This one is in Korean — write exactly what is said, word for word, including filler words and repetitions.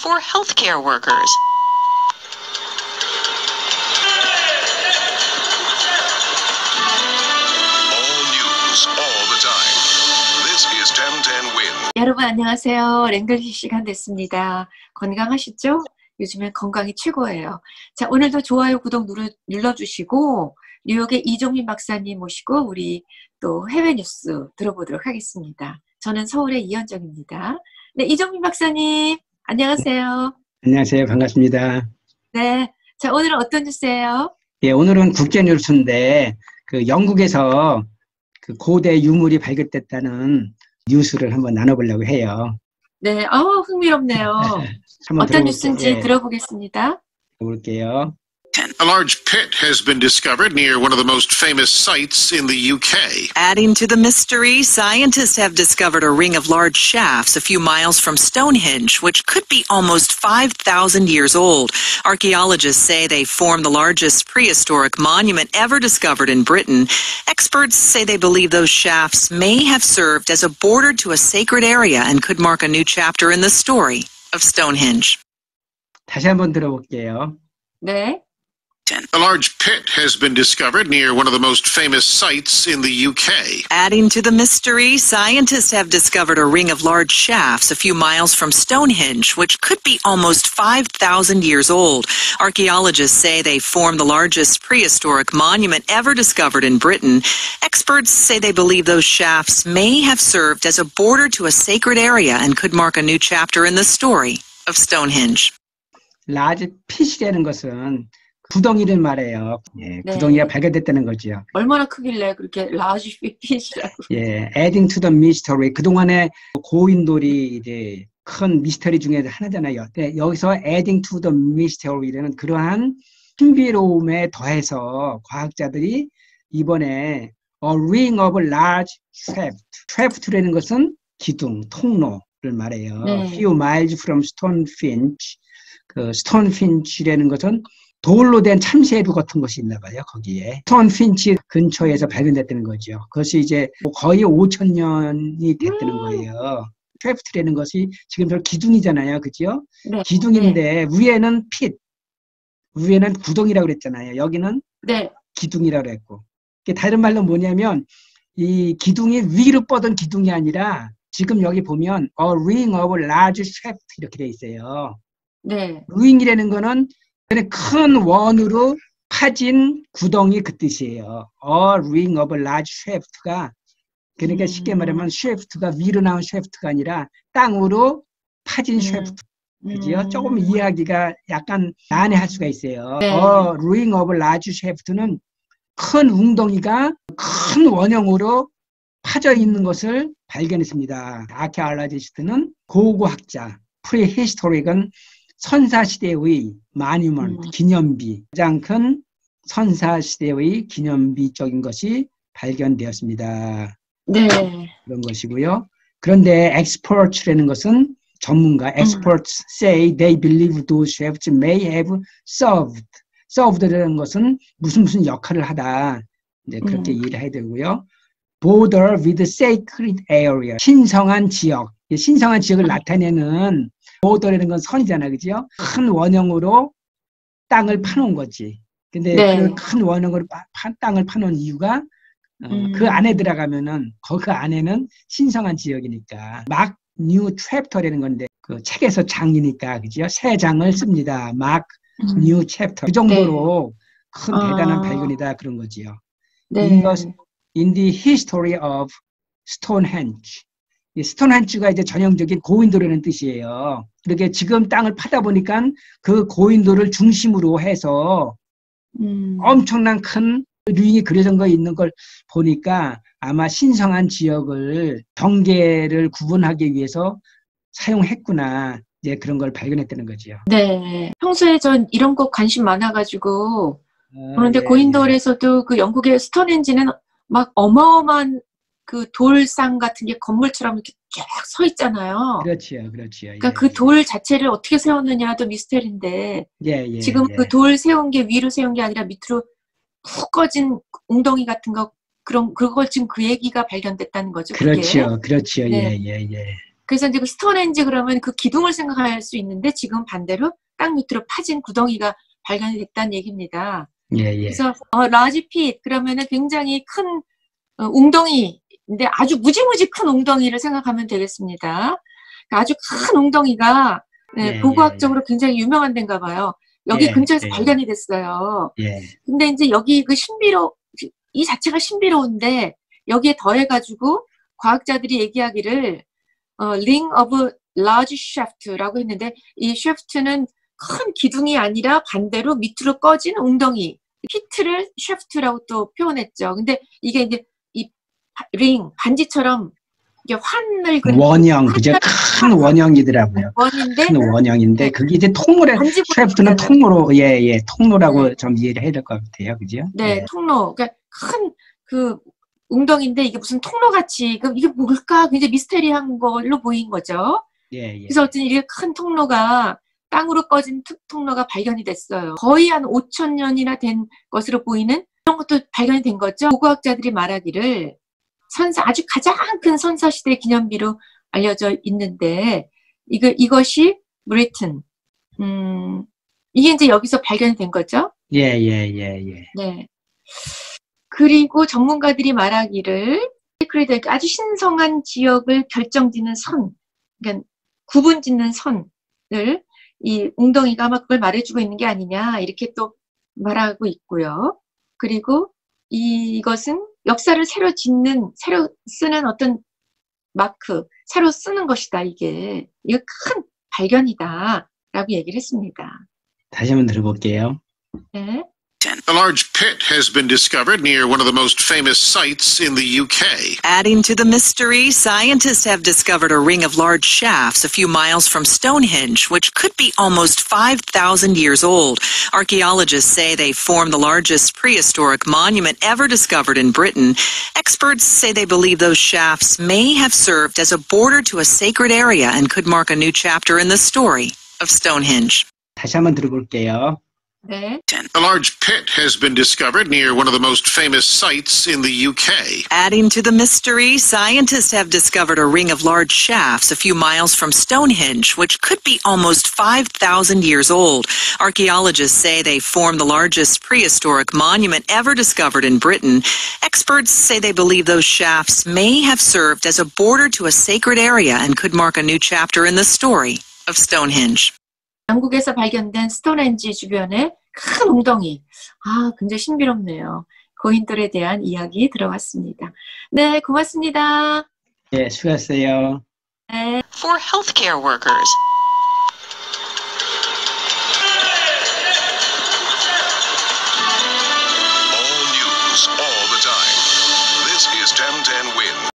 for healthcare workers. All news, all the time. This is ten ten win. 여러분 안녕하세요. 랭글리 시간 됐습니다. 건강하시죠? 요즘엔 건강이 최고예요. 자, 오늘도 좋아요, 구독 누르, 눌러주시고 뉴욕의 이종민 박사님 모시고 우리 또 해외 뉴스 들어보도록 하겠습니다. 저는 서울의 이현정입니다. 네, 이종민 박사님 안녕하세요. 안녕하세요. 반갑습니다. 네, 자 오늘은 어떤 뉴스예요? 예, 오늘은 국제 뉴스인데 그 영국에서 그 고대 유물이 발견됐다는 뉴스를 한번 나눠보려고 해요. 네, 아우 흥미롭네요. 어떤 뉴스인지 예, 들어보겠습니다. 들어볼게요. A large pit has been discovered near one of the most famous sites in the U K. Adding to the mystery, scientists have discovered a ring of large shafts a few miles from Stonehenge, which could be almost five thousand years old. Archaeologists say they form the largest prehistoric monument ever discovered in Britain. Experts say they believe those shafts may have served as a border to a sacred area and could mark a new chapter in the story of Stonehenge. 다시 한번 들어볼게요. 네. A large pit has been discovered near one of the most famous sites in the U K. Adding to the mystery, scientists have discovered a ring of large shafts a few miles from Stonehenge, which could be almost five thousand years old. Archaeologists say they form the largest prehistoric monument ever discovered in Britain. Experts say they believe those shafts may have served as a border to a sacred area and could mark a new chapter in the story of Stonehenge. 라지 핏이라는 것은 구덩이를 말해요. 예, 네. 구덩이가 발견됐다는 거죠. 얼마나 크길래 그렇게 라지 핏이라고. 예, adding to the mystery. 그동안에 고인돌이 이제 큰 미스터리 중에 하나잖아요. 네, 여기서 adding to the mystery라는 그러한 신비로움에 더해서 과학자들이 이번에 a ring of large shaft. shaft라는 것은 기둥, 통로를 말해요. 네. few miles from Stonehenge. 그 스톤핀치라는 것은 돌로 된 참새루 같은 것이 있나 봐요, 거기에. 스톤핀치 근처에서 발견됐다는 거죠. 그것이 이제 거의 오천 년이 됐다는 거예요. 쉐프트라는 것이 지금 저 기둥이잖아요, 그죠? 네. 기둥인데 위에는 핏, 위에는 구덩이라고 그랬잖아요. 여기는 네. 기둥이라고 그랬고. 다른 말로 뭐냐면 이 기둥이 위로 뻗은 기둥이 아니라 지금 여기 보면 a ring of large shaft 이렇게 돼 있어요. 네. ring이라는 거는 큰 원으로 파진 구덩이 그 뜻이에요. A ring of large shaft가 그러니까 음. 쉽게 말하면 shaft가 위로 나온 shaft가 아니라 땅으로 파진 음. shaft. 그죠? 음. 조금 이해하기가 약간 난해할 수가 있어요. 네. A ring of large shaft는 큰 웅덩이가 큰 원형으로 파져 있는 것을 발견했습니다. 아케알라지스트는 고고학자, 프리히스토릭은 선사시대의 마뉴먼트, 음. 기념비, 가장 큰 선사시대의 기념비적인 것이 발견되었습니다. 네. 그런 것이고요. 그런데 experts라는 것은 전문가, experts say they believe those shafts may have served. served라는 것은 무슨 무슨 역할을 하다. 이제 그렇게 음. 이해를 해야 되고요. border with sacred area. 신성한 지역. 신성한 지역을 음. 나타내는 border라는 건 선이잖아, 그죠? 큰 원형으로 땅을 파놓은 거지. 근데 네. 그 큰 원형으로 파, 파, 땅을 파놓은 이유가 어, 음. 그 안에 들어가면은 그 안에는 신성한 지역이니까 막 뉴 챕터라는 건데 그 책에서 장이니까 그죠? 새 장을 씁니다. 막 음. 뉴 챕터. 그 정도로 네. 큰 아. 대단한 발견이다 그런 거지요. 네. In the, in the history of Stonehenge. 이 스톤헨지가 이제 전형적인 고인돌이라는 뜻이에요. 이렇게 지금 땅을 파다 보니까 그 고인돌을 중심으로 해서 음. 엄청난 큰 링이 그려진 거 있는 걸 보니까 아마 신성한 지역을 경계를 구분하기 위해서 사용했구나. 이제 그런 걸 발견했다는 거지요. 네. 평소에 전 이런 거 관심 많아가지고 아, 그런데 예, 고인돌에서도 그 영국의 스톤헨지는 막 어마어마한 그 돌상 같은 게 건물처럼 이렇게 쫙 서 있잖아요. 그렇지요, 그렇지요. 그러니까 예, 그 돌 자체를 어떻게 세웠느냐도 미스터리인데 예, 예, 지금 예. 그 돌 세운 게 위로 세운 게 아니라 밑으로 푹 꺼진 웅덩이 같은 거 그런 그걸 지금 그 얘기가 발견됐다는 거죠. 그게. 그렇지요, 그렇지요. 네. 예, 예, 예. 그래서 이제 그 스톤헨지 그러면 그 기둥을 생각할 수 있는데 지금 반대로 땅 밑으로 파진 구덩이가 발견이 됐다는 얘기입니다. 예, 예. 그래서 어, 라지 핏 그러면은 굉장히 큰 어, 웅덩이인데 아주 무지무지 큰 웅덩이를 생각하면 되겠습니다. 아주 큰 웅덩이가 네, 예, 고고학적으로 예, 굉장히 유명한 데인가 봐요. 여기 예, 근처에서 예. 발견이 됐어요. 예. 근데 이제 여기 그 신비로 이 자체가 신비로운데 여기에 더해가지고 과학자들이 얘기하기를 어, ring of large shaft라고 했는데 이 shaft는 큰 기둥이 아니라 반대로 밑으로 꺼진 웅덩이 피트를 shaft라고 또 표현했죠. 근데 이게 이제 이 링 반지처럼 이게 환을 그린 원형, 그죠? 큰 원형이더라고요. 원인데 큰 원형인데, 네. 그게 이제 통로래, 반지보다 샤프트는 크잖아요. 통로로, 예, 예, 통로라고 네. 좀 이해를 해야 될 것 같아요. 그죠? 네, 예. 통로. 그러니까 큰 그 웅덩이인데 이게 무슨 통로같이 그 이게 뭘까? 굉장히 미스테리한 걸로 보인 거죠. 예, 예. 그래서 어떤 이게 큰 통로가 땅으로 꺼진 투- 통로가 발견이 됐어요. 거의 한 오천 년이나 된 것으로 보이는 이런 것도 발견이 된 거죠. 고고학자들이 말하기를 선사 아주 가장 큰 선사 시대 기념비로 알려져 있는데 이거 이것이 브리튼 음 이게 이제 여기서 발견이 된 거죠. 예, 예, 예, 예. 네. 그리고 전문가들이 말하기를 시크릿 아주 신성한 지역을 결정짓는 선, 그러니까 구분 짓는 선을 이 웅덩이가 아마 그걸 말해주고 있는 게 아니냐 이렇게 또 말하고 있고요. 그리고 이것은 역사를 새로 짓는, 새로 쓰는 어떤 마크, 새로 쓰는 것이다 이게. 이거 큰 발견이다라고 얘기를 했습니다. 다시 한번 들어볼게요. 네. A large pit has been discovered near one of the most famous sites in the U K. Adding to the mystery, scientists have discovered a ring of large shafts a few miles from Stonehenge, which could be almost five thousand years old. Archaeologists say they form the largest prehistoric monument ever discovered in Britain. Experts say they believe those shafts may have served as a border to a sacred area and could mark a new chapter in the story of Stonehenge. 다시 한번 들어볼게요. 네. A large pit has been discovered near one of the most famous sites in the U K. Adding to the mystery, scientists have discovered a ring of large shafts a few miles from Stonehenge, which could be almost five thousand years old. Archaeologists say they form the largest prehistoric monument ever discovered in Britain. Experts say they believe those shafts may have served as a border to a sacred area and could mark a new chapter in the story of Stonehenge. 영국에서 발견된 스톤헨지 주변에 큰 웅덩이. 아, 굉장히 신비롭네요. 고인돌에 대한 이야기 들어봤습니다. 네, 고맙습니다. 예, 수고하세요. 네. For healthcare workers. All news, all the time. This is ten ten Win.